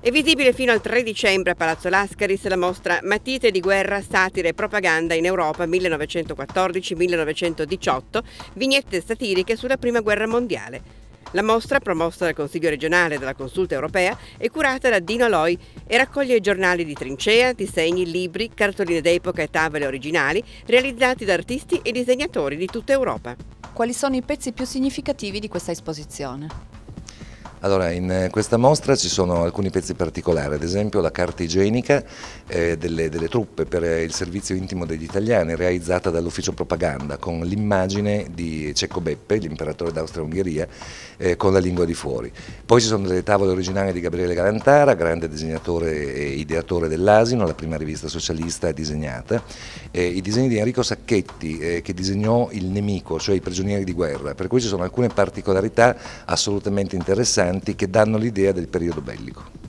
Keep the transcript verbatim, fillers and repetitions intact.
È visibile fino al tre dicembre a Palazzo Lascaris la mostra Matite di guerra, satira e propaganda in Europa millenovecentoquattordici millenovecentodiciotto, vignette satiriche sulla Prima Guerra Mondiale. La mostra, promossa dal Consiglio regionale e dalla Consulta europea, è curata da Dino Loi e raccoglie giornali di trincea, disegni, libri, cartoline d'epoca e tavole originali realizzati da artisti e disegnatori di tutta Europa. Quali sono i pezzi più significativi di questa esposizione? Allora, in questa mostra ci sono alcuni pezzi particolari, ad esempio la carta igienica eh, delle, delle truppe per il servizio intimo degli italiani realizzata dall'ufficio propaganda con l'immagine di Cecco Beppe, l'imperatore d'Austria-Ungheria, eh, con la lingua di fuori. Poi ci sono delle tavole originali di Gabriele Galantara, grande disegnatore e ideatore dell'Asino, la prima rivista socialista disegnata, eh, i disegni di Enrico Sacchetti eh, che disegnò Il Nemico, cioè i prigionieri di guerra, per cui ci sono alcune particolarità assolutamente interessanti che danno l'idea del periodo bellico.